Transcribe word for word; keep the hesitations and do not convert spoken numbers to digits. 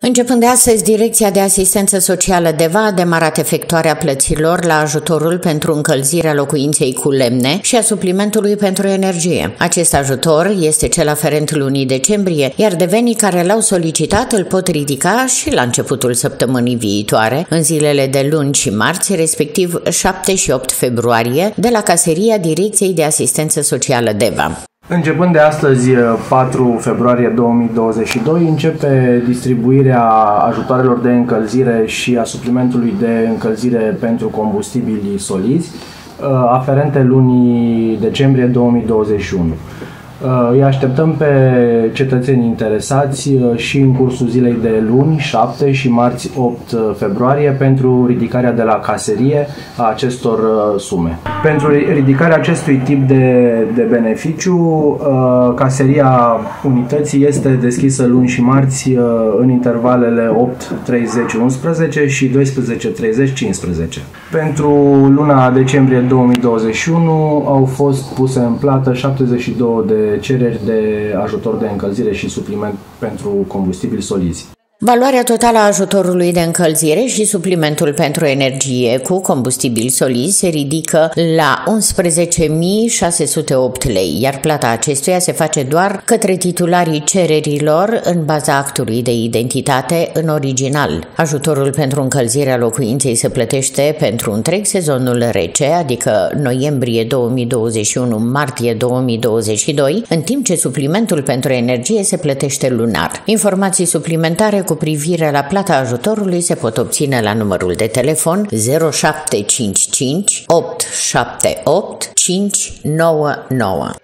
Începând de astăzi, Direcția de Asistență Socială DEVA a demarat efectuarea plăților la ajutorul pentru încălzirea locuinței cu lemne și a suplimentului pentru energie. Acest ajutor este cel aferent lunii decembrie, iar devenii care l-au solicitat îl pot ridica și la începutul săptămânii viitoare, în zilele de luni și marți, respectiv șapte și opt februarie, de la caseria Direcției de Asistență Socială DEVA. Începând de astăzi, patru februarie două mii douăzeci și doi, începe distribuirea ajutoarelor de încălzire și a suplimentului de încălzire pentru combustibili solizi, aferente lunii decembrie două mii douăzeci și unu. Îi așteptăm pe cetățenii interesați și în cursul zilei de luni, șapte și marți, opt februarie, pentru ridicarea de la caserie a acestor sume. Pentru ridicarea acestui tip de, de beneficiu, caseria unității este deschisă luni și marți în intervalele opt treizeci unsprezece și doisprezece treizeci cincisprezece. Pentru luna decembrie două mii douăzeci și unu au fost puse în plată șaptezeci și două de cereri de ajutor de încălzire și supliment pentru combustibili solizi. Valoarea totală a ajutorului de încălzire și suplimentul pentru energie cu combustibili solizi se ridică la unsprezece mii șase sute opt lei, iar plata acestuia se face doar către titularii cererilor în baza actului de identitate în original. Ajutorul pentru încălzirea locuinței se plătește pentru întreg sezonul rece, adică noiembrie două mii douăzeci și unu, martie două mii douăzeci și doi, în timp ce suplimentul pentru energie se plătește lunar. Informații suplimentare cu Cu privire la plata ajutorului se pot obține la numărul de telefon zero șapte cinci cinci opt șapte opt cinci nouă nouă.